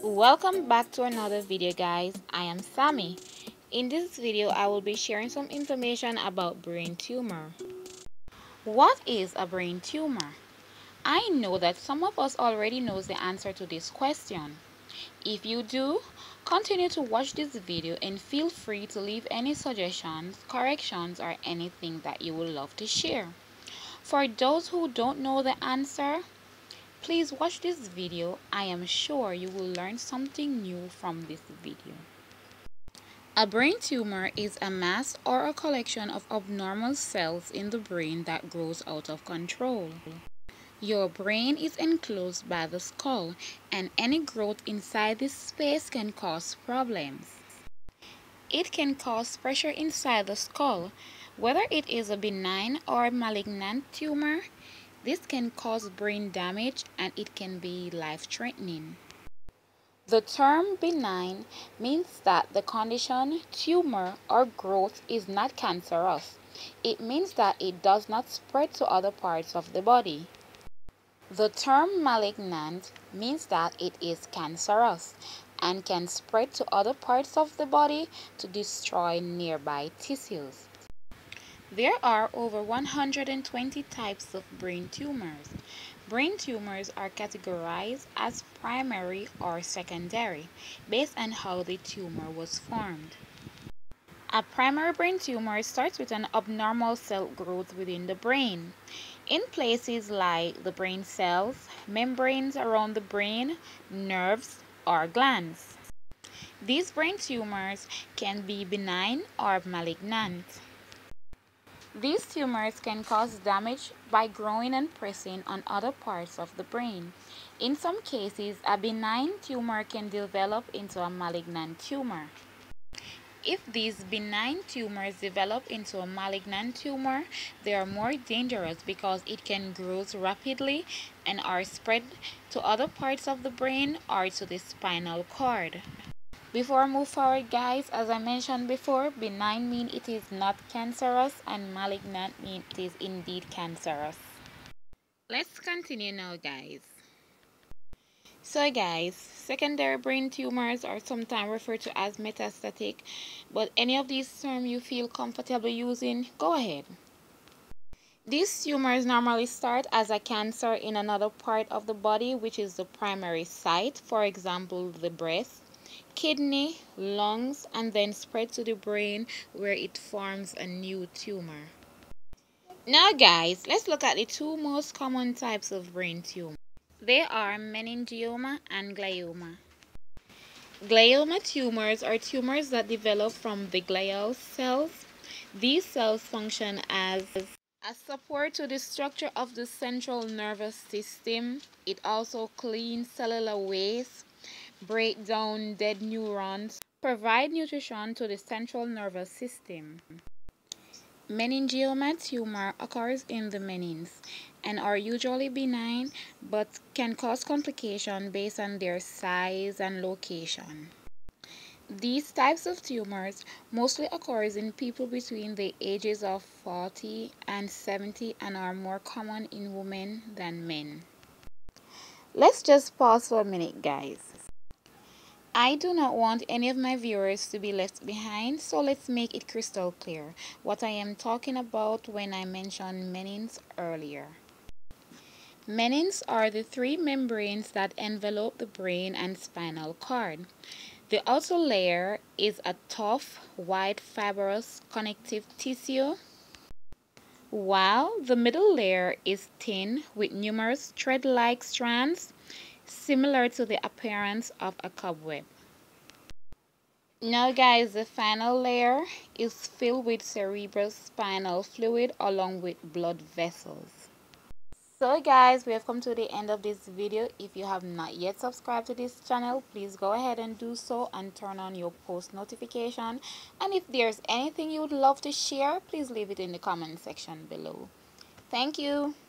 Welcome back to another video, guys. I am Sammy. In this video I will be sharing some information about brain tumor. What is a brain tumor? I know that some of us already knows the answer to this question. If you do, continue to watch this video and feel free to leave any suggestions, corrections, or anything that you would love to share. For those who don't know the answer, please watch this video. I am sure you will learn something new from this video. A brain tumor is a mass or a collection of abnormal cells in the brain that grows out of control. Your brain is enclosed by the skull, and any growth inside this space can cause problems. It can cause pressure inside the skull, whether it is a benign or malignant tumor. This can cause brain damage and it can be life-threatening. The term benign means that the condition, tumor, or growth is not cancerous. It means that it does not spread to other parts of the body. The term malignant means that it is cancerous and can spread to other parts of the body to destroy nearby tissues. There are over 120 types of brain tumors. Brain tumors are categorized as primary or secondary based on how the tumor was formed. A primary brain tumor starts with an abnormal cell growth within the brain, in places like the brain cells, membranes around the brain, nerves, or glands. These brain tumors can be benign or malignant. These tumors can cause damage by growing and pressing on other parts of the brain. In some cases, a benign tumor can develop into a malignant tumor. If these benign tumors develop into a malignant tumor, they are more dangerous because it can grow rapidly and are spread to other parts of the brain or to the spinal cord. Before I move forward, guys, as I mentioned before, benign means it is not cancerous and malignant means it is indeed cancerous. Let's continue now, guys. So guys, secondary brain tumors are sometimes referred to as metastatic, but any of these terms you feel comfortable using, go ahead. These tumors normally start as a cancer in another part of the body, which is the primary site, for example, the breast, kidney, lungs, and then spread to the brain where it forms a new tumor. Now guys, let's look at the two most common types of brain tumor. They are meningioma and glioma. Glioma tumors are tumors that develop from the glial cells. These cells function as a support to the structure of the central nervous system. It also cleans cellular waste, break down dead neurons, provide nutrition to the central nervous system. Meningioma tumor occurs in the menins and are usually benign but can cause complications based on their size and location. These types of tumors mostly occurs in people between the ages of 40 and 70 and are more common in women than men. Let's just pause for a minute, guys. I do not want any of my viewers to be left behind, so let's make it crystal clear what I am talking about when I mentioned menins earlier. Menins are the three membranes that envelop the brain and spinal cord. The outer layer is a tough, white, fibrous connective tissue, while the middle layer is thin with numerous thread-like strands, similar to the appearance of a cobweb. Now guys, the final layer is filled with cerebrospinal fluid along with blood vessels. So guys, we have come to the end of this video. If you have not yet subscribed to this channel, please go ahead and do so and turn on your post notification. And if there's anything you would love to share, please leave it in the comment section below. Thank you.